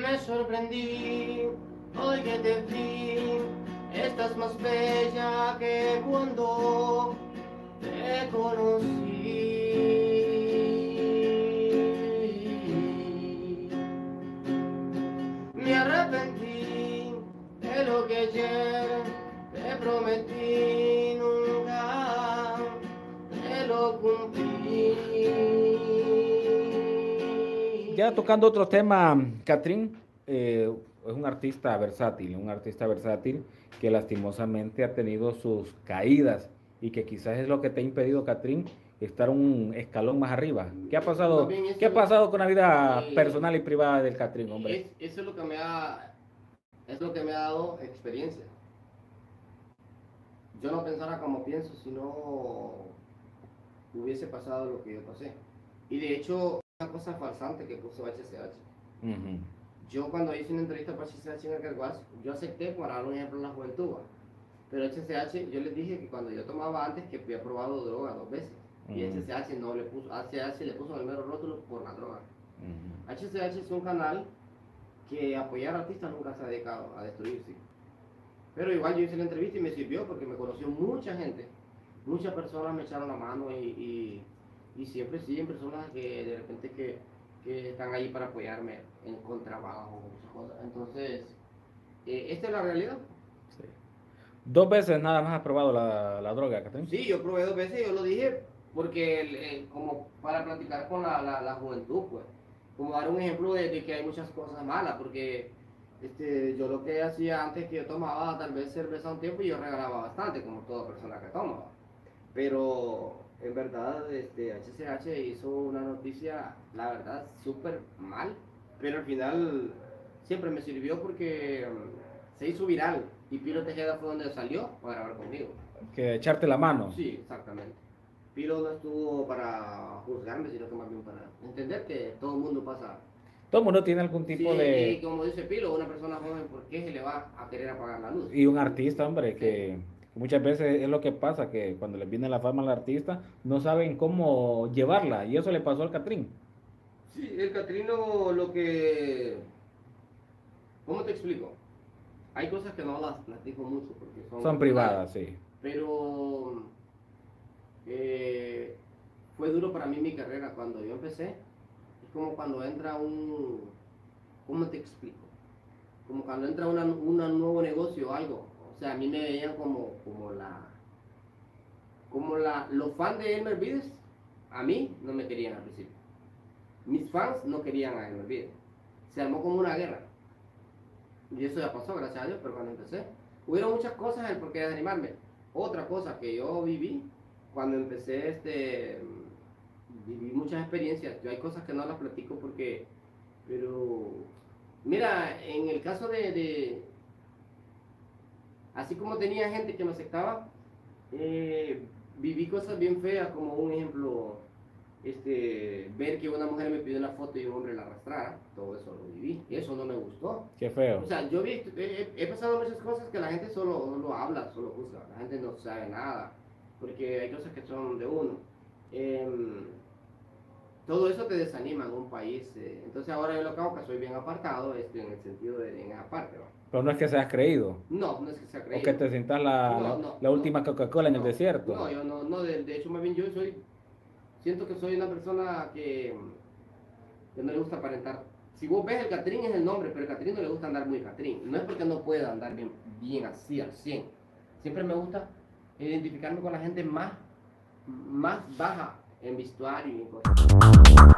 Me sorprendí, hoy que te vi, estás más bella que cuando te conocí. Me arrepentí de lo que ayer te prometí, nunca te lo cumplí. Ya tocando otro tema, Catrín, es un artista versátil que lastimosamente ha tenido sus caídas y que quizás es lo que te ha impedido, Catrín, estar un escalón más arriba. Más bien ¿Qué eso ha es lo pasado con la vida que, personal y privada del Catrín, hombre? eso es lo que es lo que me ha dado experiencia. Yo no pensara como pienso si no hubiese pasado lo que yo pasé. Y de hecho, una cosa falsante que puso HCH. Ujú. Yo cuando hice una entrevista para HCH en el Carguas, yo acepté para dar un ejemplo en la juventud. Pero HCH, yo les dije que cuando yo tomaba antes, que había probado droga 2 veces. Y HCH no le puso, HCH le puso el mero rótulo por la droga. HCH es un canal que apoyar artistas nunca se ha dedicado a destruirse. Pero igual yo hice la entrevista y me sirvió porque me conoció mucha gente. Muchas personas me echaron la mano y siempre siguen personas que de repente que están ahí para apoyarme con trabajo, muchas cosas. Entonces, esta es la realidad. Sí. 2 veces nada más has probado la droga, Catrín. Sí, yo probé 2 veces, yo lo dije porque como para platicar con la juventud, pues, como dar un ejemplo de que hay muchas cosas malas, porque yo lo que hacía antes que yo tomaba tal vez cerveza un tiempo y yo regalaba bastante, como toda persona que toma. Pero en verdad HCH hizo una noticia, la verdad, súper mal, pero al final siempre me sirvió porque se hizo viral y Piro Tejeda fue donde salió para grabar conmigo. Que echarte la mano. Sí, exactamente. Piro no estuvo para juzgarme, sino que más bien para entender que todo el mundo pasa. Todo el mundo tiene algún tipo Sí, de... y como dice Pilo, una persona joven, ¿por qué se le va a querer apagar la luz? Y un artista, hombre, Sí. que muchas veces es lo que pasa, que cuando les viene la fama al artista, no saben cómo llevarla. Y eso le pasó al Catrín. Sí, el Catrino lo que... ¿Cómo te explico? Hay cosas que no las platico mucho porque Son privadas, sí. pero fue duro para mí mi carrera cuando yo empecé. Es como cuando entra ¿cómo te explico? Como cuando entra un nuevo negocio o algo. O sea, a mí me veían los fans de Elmer Vides, a mí no me querían al principio. Mis fans no querían a Elmer Vides. Se armó como una guerra. Y eso ya pasó, gracias a Dios, pero cuando empecé, hubieron muchas cosas el por qué desanimarme. Otra cosa que yo viví, cuando empecé, viví muchas experiencias. Yo hay cosas que no las platico pero, mira, en el caso así como tenía gente que me aceptaba, viví cosas bien feas, como un ejemplo, ver que una mujer me pidió una foto y un hombre la arrastrara, todo eso lo viví, y eso no me gustó. Qué feo. O sea, he pasado muchas cosas que la gente solo habla, solo juzga, la gente no sabe nada, porque hay cosas que son de uno. Todo eso te desanima en un país, entonces ahora yo lo que hago que soy bien apartado, en el sentido de en aparte, ¿no? Pero no es que seas creído. No, no es que sea O creído. que te sientas la No, última Coca-Cola en el desierto. No, yo no, de hecho más bien siento que soy una persona que no le gusta aparentar. Si vos ves, el Catrín es el nombre, pero el Catrín no le gusta andar muy Catrín. No es porque no pueda andar bien así, al 100. Siempre me gusta identificarme con la gente más baja en vestuario y cosas.